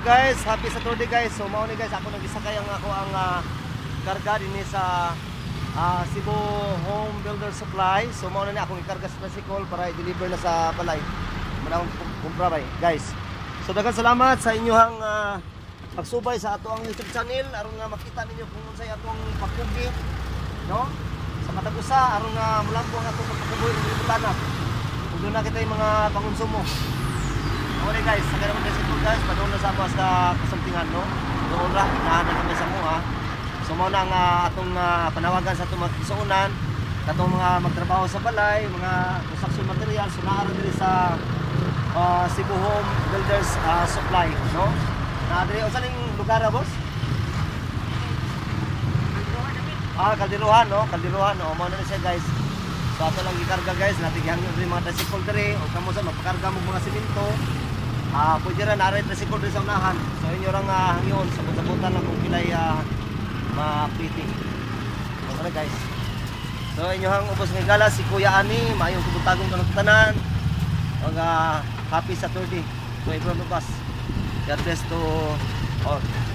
guys, happy Saturday guys. So mao ni guys, ako nagisakay ang ako ang karga dinhi sa Cebu Home Builder Supply. So mao na ni akong ikarga sa tricycle para i-deliver na sa balay. Muna akong kumpra bay, guys. So daghang salamat sa inyong pagsubay sa ato ang YouTube channel aron nga makita ninyo kung unsay atong pagpugi, no? Sa Matagusa aron nga mulambo ang atong pagpugi sa butana. Kung doon na kita yung mga pangonsumo. Okay guys, sa ganun tricycle guys, padung na sa basta kasultingan, no? Doon ra inahan na kami sa mua. So mao na ang atong panawagan sa atong magkisuunan, katong mga magtrabaho sa balay, mga construction material, so naa diri sa Cebu Home Builders Supply, no? Na diri usa ning lugar boss? Kaldiruhan, no? Kaldiruhan, no? Mao na siya guys. So ato lang gikarga guys, natigyan diri mga tricycle diri o kamo sa mapakarga mo mga semento. Pwede rin narin tricycle diri sa unahan. So inyo rang hangyon sa buta-buta lang kung kilay ma-pretty. Okay guys. So inyo hang ubos ng gala si Kuya Ani, maayong kubutagong kanutanan. Happy Saturday to everyone of us. God bless to all.